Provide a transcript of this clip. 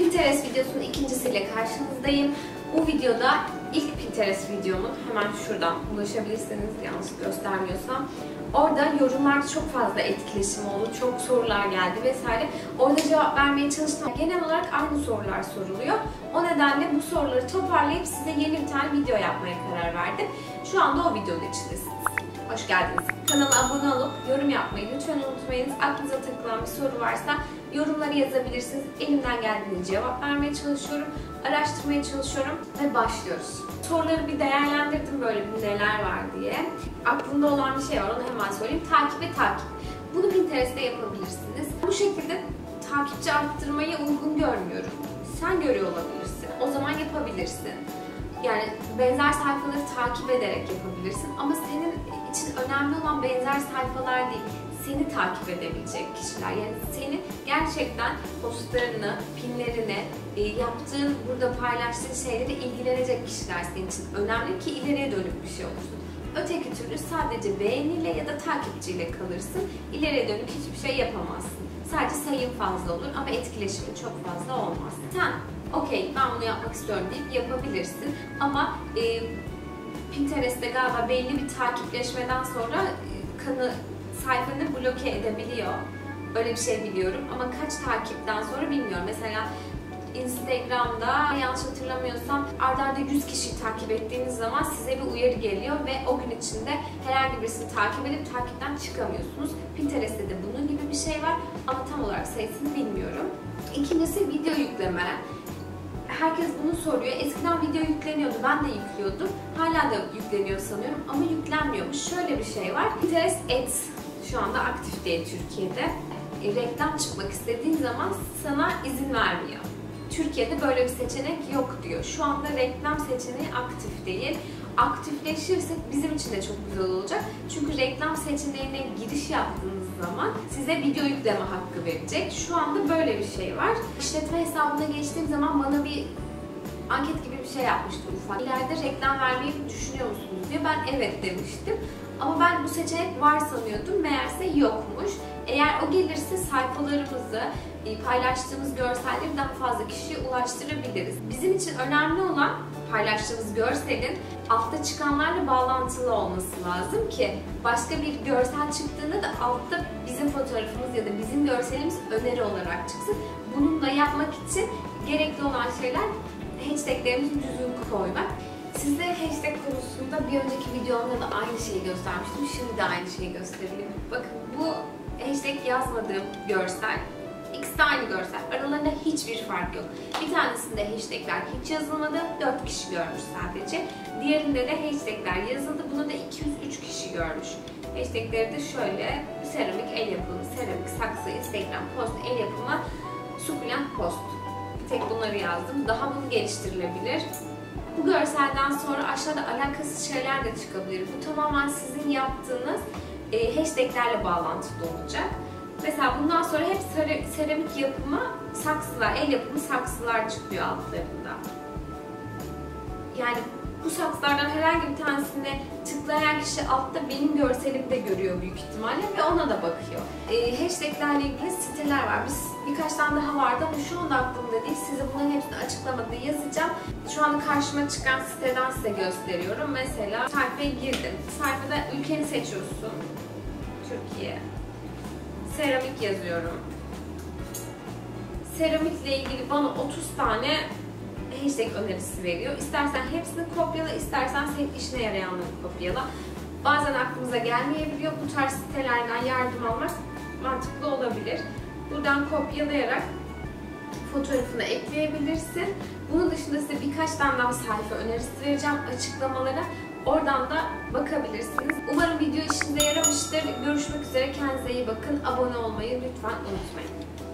Pinterest videosunun ikincisiyle karşınızdayım. Bu videoda ilk Pinterest videomun, hemen şuradan ulaşabilirsiniz yanlış göstermiyorsam. Orada yorumlarda çok fazla etkileşim oldu, çok sorular geldi vesaire. Orada cevap vermeye çalıştım. Genel olarak aynı sorular soruluyor. O nedenle bu soruları toparlayıp size yeni bir tane video yapmaya karar verdim. Şu anda o videonun içindesiniz. Hoş geldiniz. Kanala abone olup yorum yapmayı lütfen unutmayınız. Aklınıza takılan bir soru varsa yorumları yazabilirsiniz. Elimden geldiğince cevap vermeye çalışıyorum, araştırmaya çalışıyorum ve başlıyoruz. Soruları bir değerlendirdim böyle bir neler var diye. Aklımda olan bir şey var, onu hemen söyleyeyim. Takip ve takip. Bunu Pinterest'te yapabilirsiniz. Bu şekilde takipçi arttırmayı uygun görmüyorum. Sen görüyor olabilirsin. O zaman yapabilirsin. Yani benzer sayfaları takip ederek yapabilirsin ama senin için önemli olan benzer sayfalar değil, seni takip edebilecek kişiler. Yani seni gerçekten postlarını, pinlerini, yaptığın, burada paylaştığın şeylere ilgilenecek kişiler senin için önemli ki ileriye dönük bir şey olsun. Öteki türlü sadece beğeniyle ya da takipçiyle kalırsın, ileriye dönük hiçbir şey yapamazsın. Sadece sayın fazla olur ama etkileşimin çok fazla olmaz. Sen okey, ben bunu yapmak istiyorum deyip yapabilirsin ama Pinterest'te galiba belli bir takipleşmeden sonra sayfanı bloke edebiliyor. Öyle bir şey biliyorum ama kaç takipten sonra bilmiyorum. Mesela Instagram'da yanlış hatırlamıyorsam arda 100 kişiyi takip ettiğiniz zaman size bir uyarı geliyor ve o gün içinde herhangi birisini takip edip takipten çıkamıyorsunuz. Pinterest'te de bunun gibi bir şey var ama tam olarak sayısını bilmiyorum. İkincisi video yükleme. Herkes bunu soruyor. Eskiden video yükleniyordu, ben de yüklüyordum. Hala da yükleniyor sanıyorum ama yüklenmiyormuş. Şöyle bir şey var. Pinterest Ads şu anda aktif değil Türkiye'de. Reklam çıkmak istediğin zaman sana izin vermiyor. Türkiye'de böyle bir seçenek yok diyor. Şu anda reklam seçeneği aktif değil. Aktifleşirse bizim için de çok güzel olacak. Çünkü reklam seçeneğine giriş yaptığınız zaman size video yükleme hakkı verecek. Şu anda böyle bir şey var. İşletme hesabına geçtiğim zaman bana bir anket gibi bir şey yapmıştı ufak. İleride reklam vermeyi düşünüyor musunuz diye. Ben evet demiştim. Ama ben bu seçenek var sanıyordum. Meğerse yokmuş. Eğer o gelirse sayfalarımızı, paylaştığımız görselleri daha fazla kişiye ulaştırabiliriz. Bizim için önemli olan paylaştığımız görselin altta çıkanlarla bağlantılı olması lazım ki başka bir görsel çıktığında da altta bizim fotoğrafımız ya da bizim görselimiz öneri olarak çıksın. Bunu da yapmak için gerekli olan şeyler hashtaglerimizi düzgün koymak. Size hashtag konusunda bir önceki videomda da aynı şeyi göstermiştim. Şimdi de aynı şeyi göstereyim. Bakın bu hashtag yazmadığım görsel. İkisi de aynı görsel. Aralarında hiçbir fark yok. Bir tanesinde hashtagler hiç yazılmadı. 4 kişi görmüş sadece. Diğerinde de hashtagler yazıldı. Bunu da 203 kişi görmüş. Hashtagleri de şöyle: seramik el yapımı, seramik saksı, Instagram post, el yapımı, sukulent post. Bir tek bunları yazdım. Daha bunu geliştirilebilir. Bu görselden sonra aşağıda alakasız şeyler de çıkabilir. Bu tamamen sizin yaptığınız hashtaglerle bağlantılı olacak. Mesela bundan sonra hep seramik yapımı saksılar, el yapımı saksılar çıkıyor altlarında. Yani bu saksılardan herhangi bir tanesine tıklayan kişi altta benim görselimi de görüyor büyük ihtimalle ve ona da bakıyor. Hashtaglerle ilgili siteler var. Birkaç tane daha vardı ama şu anda aklımda değil. Size bunların hepsini açıklamada yazacağım. Şu anda karşıma çıkan siteden size gösteriyorum. Mesela sayfaya girdim. Sayfada ülkeni seçiyorsun. Türkiye. Seramik yazıyorum. Seramikle ilgili bana 30 tane hashtag önerisi veriyor. İstersen hepsini kopyala, istersen senin işine yarayanları kopyala. Bazen aklımıza gelmeyebiliyor. Bu tarz sitelerden yardım almak mantıklı olabilir. Buradan kopyalayarak fotoğrafını ekleyebilirsin. Bunun dışında size birkaç tane daha sayfa önerisi vereceğim açıklamalara. Oradan da bakabilirsiniz. Umarım video işinize yaramıştır. Görüşmek üzere. Kendinize iyi bakın. Abone olmayı lütfen unutmayın.